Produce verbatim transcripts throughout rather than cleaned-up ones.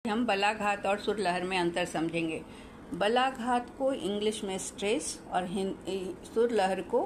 हम बलाघात और सुर लहर में अंतर समझेंगे। बलाघात को इंग्लिश में स्ट्रेस और सुर लहर को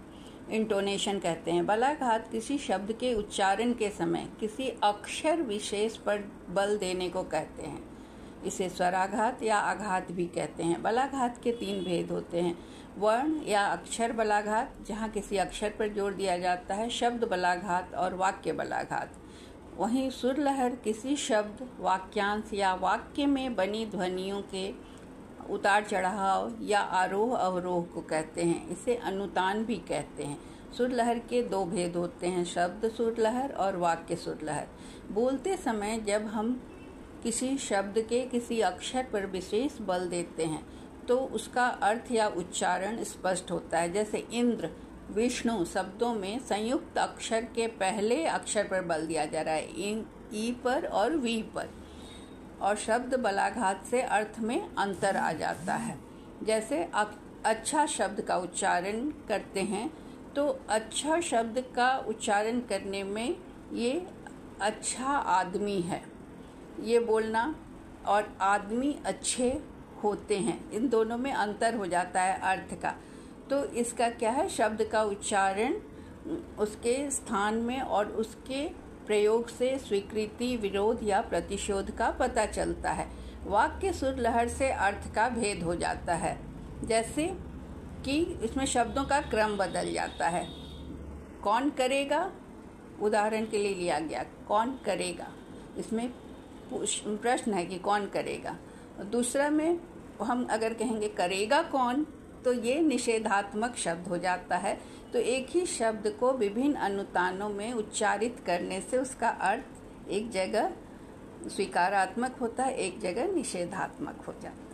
इंटोनेशन कहते हैं। बलाघात किसी शब्द के उच्चारण के समय किसी अक्षर विशेष पर बल देने को कहते हैं। इसे स्वराघात या आघात भी कहते हैं। बलाघात के तीन भेद होते हैं। वर्ण या अक्षर बलाघात, जहाँ किसी अक्षर पर जोर दिया जाता है, शब्द बलाघात और वाक्य बलाघात। वहीं सुर लहर किसी शब्द, वाक्यांश या वाक्य में बनी ध्वनियों के उतार चढ़ाव या आरोह अवरोह को कहते हैं। इसे अनुतान भी कहते हैं। सुर लहर के दो भेद होते हैं, शब्द सुर लहर और वाक्य सुर लहर। बोलते समय जब हम किसी शब्द के किसी अक्षर पर विशेष बल देते हैं तो उसका अर्थ या उच्चारण स्पष्ट होता है। जैसे इंद्र, विष्णु शब्दों में संयुक्त अक्षर के पहले अक्षर पर बल दिया जा रहा है, इन ई पर और वी पर, और शब्द बलाघात से अर्थ में अंतर आ जाता है। जैसे अच्छा शब्द का उच्चारण करते हैं तो अच्छा शब्द का उच्चारण करने में ये अच्छा आदमी है, ये बोलना, और आदमी अच्छे होते हैं, इन दोनों में अंतर हो जाता है अर्थ का। तो इसका क्या है, शब्द का उच्चारण उसके स्थान में और उसके प्रयोग से स्वीकृति, विरोध या प्रतिशोध का पता चलता है। वाक्य सुर लहर से अर्थ का भेद हो जाता है, जैसे कि इसमें शब्दों का क्रम बदल जाता है। कौन करेगा उदाहरण के लिए लिया गया, कौन करेगा, इसमें प्रश्न है कि कौन करेगा। दूसरा में हम अगर कहेंगे करेगा कौन, तो ये निषेधात्मक शब्द हो जाता है। तो एक ही शब्द को विभिन्न अनुतानों में उच्चारित करने से उसका अर्थ एक जगह स्वीकारात्मक होता है, एक जगह निषेधात्मक हो जाता है।